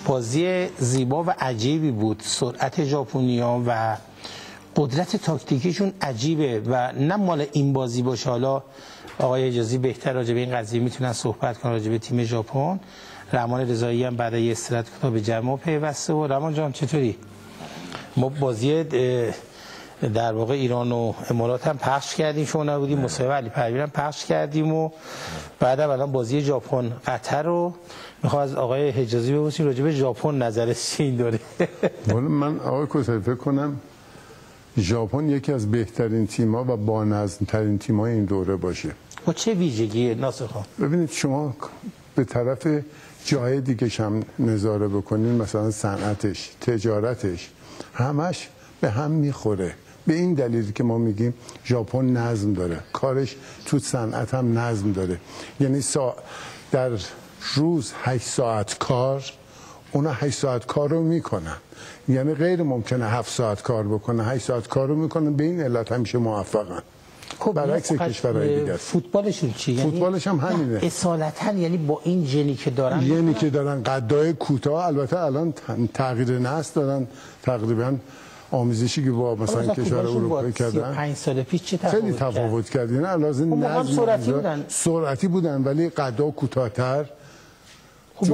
بازی زیبا و عجیبی بود. سرعت ژاپنی‌ها و قدرت تاکتیکیشون عجیبه و نه مال این بازی باشه. حالا آقای حجازی بهتر راجع به این قضیه میتونن صحبت کنن، راجع به تیم ژاپن. رحمان رضایی هم بعد از استراحت کوتاه به جمع پیوسته. و رحمان جان چطوری؟ ما بازی در واقع ایران و امارات هم پخش کردیم، شما نبودیم، مصاحبه علی پروین هم پخش کردیم و بعدم الان بازی ژاپن قطر رو میخوام از آقای حجازی بپرسیم راجع به ژاپن نظرش چی این دوره. من آقای کوسری فکر کنم ژاپن یکی از بهترین تیم‌ها و با نظم‌ترین تیم‌های این دوره باشه. با چه ویژگی ناصر خان؟ ببینید شما به طرف جای دیگه هم نظاره بکنین، مثلا صنعتش، تجارتش، همش به هم میخوره. به این دلیلی که ما میگیم ژاپن نظم داره، کارش تو صنعت هم نظم داره. یعنی در روز 8 ساعت کار، اونا 8 ساعت کار رو میکنن. یعنی غیر ممکنه 7 ساعت کار بکنه، 8 ساعت کار رو میکنن. به این علت همیشه موفقن. خب برعکس کشورهای دیگه. فوتبالشون چی؟ فوتبالش هم همینه. اصالتا یعنی با این ژنی که دارن، قدای کوتاه، البته الان تغییر نسل دادن، تقریبا آموزشی که با مثلا کشور اروپایی کردن 5 سال پیش چه خیلی تفاوت کرد. یعنی علاوه سرعتی بودن ولی قدا کوتاه‌تر، خب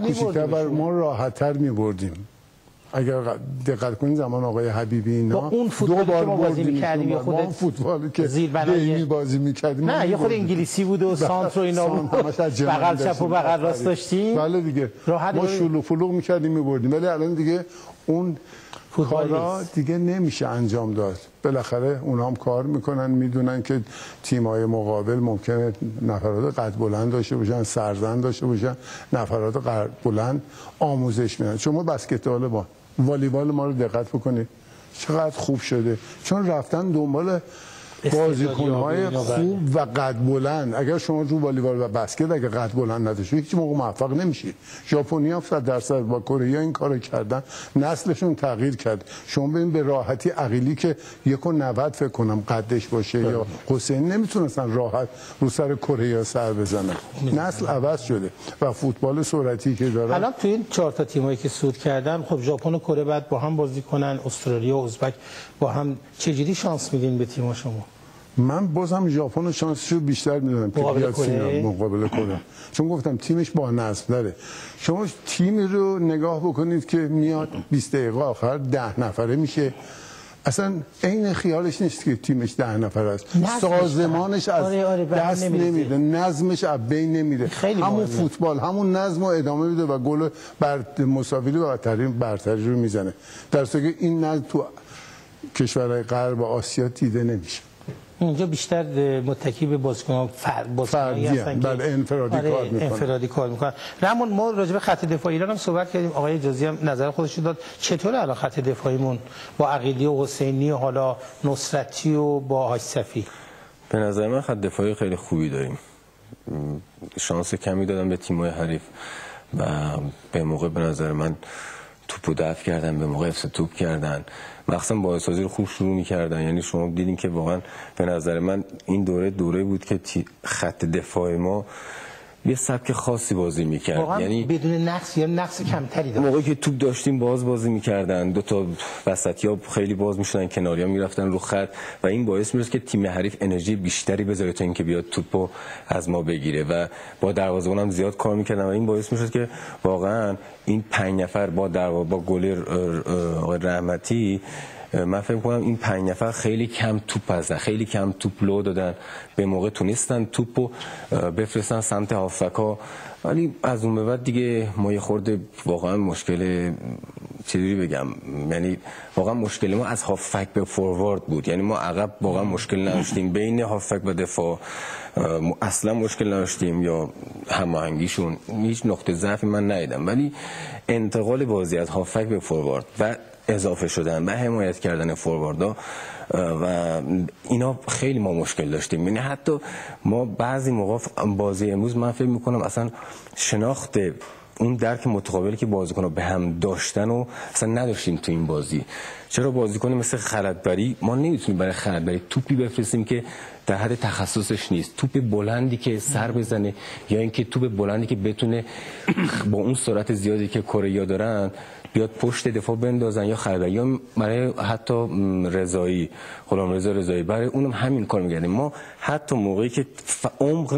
ما راحت‌تر می‌بردیم. اگر دقت کنید زمان آقای حبیبی اینا اون فوتبالی که ما بازی می‌کردیم یا خود فوتبالی که دیمی بازی می‌کردیم، نه یه خود انگلیسی بود و سانتر و اینا بود، بغل چپ و بغل راست داشتیم. بله دیگه ما شلوغ فلوغ می‌کردیم می‌بردیم. ولی الان دیگه اون کارا دیگه نمیشه انجام داد. بالاخره اونا هم کار میکنن، میدونن که تیم‌های مقابل ممکنه نفرات قد بلند داشته باشن، سرزن داشته باشن، نفرات قد بلند آموزش میدن. شما بسکتبال با والیبال ما رو دقت بکنید چقدر خوب شده، چون رفتن دنبال بازیکن‌های خوب و قد بلند. اگر شما رو والیبال و بسکت اگر قد بلند نداشتید هیچ موقع موفق نمیشید. ژاپنی‌ها 100% با کره این کارو کردن، نسلشون تغییر کرد. شما ببین به راحتی عقیلی که 1.90 فکر کنم قدش باشه یا حسین نمیتونستن راحت رو سر کره سر بزنن. نسل عوض شده و فوتبال سرعتی که دارن الان تو این 4 تا تیمایی که صعود کردن، خب ژاپن و کره بعد با هم بازی کنن، استرالیا و ازبک با هم، چجوری شانس میدین به تیم شما؟ من بازم ژاپن و شانسشو بیشتر میدونم مقابل کره، چون گفتم تیمش با نظم داره. شما تیمی رو نگاه بکنید که میاد 20 دقیقه آخر 10 نفره میشه، اصلا عین خیالش نیست که تیمش 10 نفر است. سازمانش از دست نمیده، نظمش از بین نمیره. همون فوتبال همون نظم رو ادامه میده و گل مساوی و برتری رو میزنه. در صورتی که این نظم تو کشورهای غرب و آسیا دیده نمیشه. اینجا بیشتر متکی به بازیکنان فردی هستن که انفرادی کار میکنن. رحمان ما راجع به خط دفاعی ایران هم صحبت کردیم، آقای حجازی هم نظر خودش رو داد. چطور الان خط دفاعیمون با عقیلی و حسینی و حالا نصرتی و با حاج صفی؟ به نظر من خط دفاعی خیلی خوبی داریم. شانس کمی دادن به تیم‌های حریف و به موقع به نظر من توپو دفع کردن، به موقع افت توپ کردن، مخصوصا با سازی رو خوب شروع می‌کردن. یعنی شما دیدین که واقعا به نظر من این دوره بود که خط دفاع ما یه سبک خاصی بازی می‌کرد، یعنی بدون نقص یا نقص کمتری داشت. موقعی که توپ داشتیم بازی می‌کردن، دو تا وسطی‌ها خیلی باز می‌شدن، کناری‌ها می‌رفتن رو خط و این باعث می‌شد که تیم حریف انرژی بیشتری بذاره تا اینکه بیاد توپو از ما بگیره و با دروازه‌بان هم زیاد کار می‌کردن و این باعث می‌شد که واقعا این 5 نفر با گل آقای رحمتی، من فکر کنم این 5 نفر خیلی کم توپ هستن، خیلی کم توپ لو دادن، به موقع تونستن توپو بفرستن سمت هافبک‌ها. ولی از اون به بعد دیگه ما یه خورده واقعا مشکل، چجوری بگم، یعنی واقعا مشکل ما از هافبک به فوروارد بود. یعنی ما عقب واقعا مشکل نداشتیم، بین هافبک و دفاع اصلا مشکل نداشتیم یا هماهنگیشون، هیچ نقطه ضعفی من ندیدم. ولی انتقال بازی از هافبک به فوروارد و اضافه شدن و حمایت کردن فورواردها و اینا خیلی ما مشکل داشتیم. یعنی حتی ما بعضی موقع بازی امروز من فکر میکنم اصلا شناخت اون درک متقابلی که بازیکن‌ها به هم داشتن و اصلا نداشتیم تو این بازی. چرا بازیکن مثل خلدبری ما نمیتونیم برای خلدبری توپی بفرستیم که در حد تخصصش نیست، توپ بلندی که سر بزنه یا اینکه توپ بلندی که بتونه با اون سرعت زیادی که کره‌ای‌ها دارن بیاد پشت دفاع بندازن، یا خلدبری یا برای حتی رضایی، غلامرضا رضایی، برای اونم همین کار می‌کردیم. ما حتی موقعی که عمق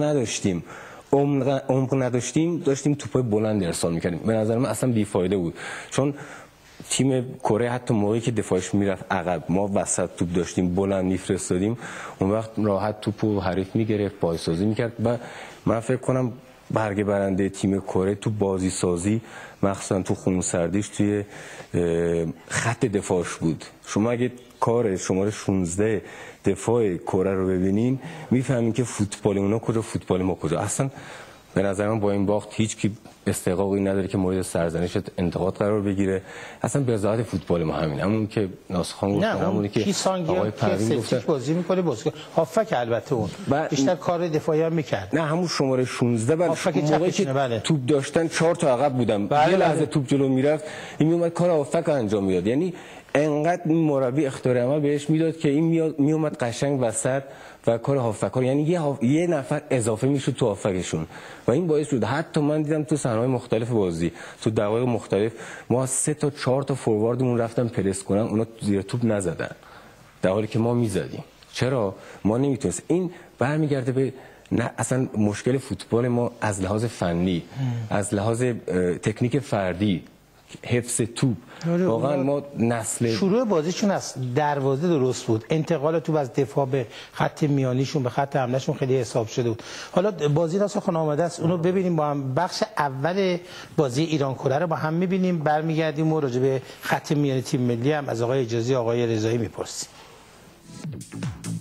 نداشتیم داشتیم توپای بلند ارسال می‌کردیم. به نظر من اصلا بی‌فایده بود، چون تیم کره حتی موقعی که دفاعش میرفت عقب، ما وسط توپ داشتیم بلند میفرستادیم، اون وقت راحت توپو حریف میگرفت، بازیسازی میکرد. و من فکر کنم برگ برنده تیم کره تو بازی سازی، مخصوصا تو خونسردیش توی خط دفاعش بود. شما اگه کار شماره 16 دفاع کره رو ببینین میفهمین که فوتبال اونا کجا، فوتبال ما کجا. اصلا به نظر من با این باخت هیچ کی استحقاقی نداره که مورد سرزنش انتقاد قرار بگیره. اصلا به ذات فوتبال ما همین، همون که ناسخان گفتن، همونی که آقای پروین گفتن بازی میکنه، بازیکن هافک البته اون بیشتر کار دفاعی هم میکرد. نه همون شماره 16 موقعی که توپ داشتن 4 تا عقب بودن، یه لحظه توپ جلو میرفت این میومد کار هافک انجام میداد. یعنی انقدر این مربی اختیار عمل بهش میداد که این میومد قشنگ وسط و کار هافکار، یعنی یه نفر اضافه میشد تو هافکشون و این باعث شد حتی من دیدم تو صحنه‌های مختلف بازی، تو دقایق مختلف ما 3 تا 4 تا فورواردمون رفتن پرس کنن، اونا زیر توپ نزدن در حالی که ما میزدیم. چرا ما نمیتونست؟ این برمیگرده به نه اصلا مشکل فوتبال ما از لحاظ فنی، از لحاظ تکنیک فردی، حفظ توپ. واقعا ما نسل شروع بازیشون از دروازه درست بود، انتقال توپ از دفاع به خط میانیشون به خط حملهشون خیلی حساب شده بود. حالا بازی ناسخن آماده است، اونو ببینیم با هم. بخش اول بازی ایران کره رو با هم می‌بینیم، برمیگردیم و راجع به خط میانی تیم ملی هم از آقای اجازی آقای رضایی می‌پرسیم.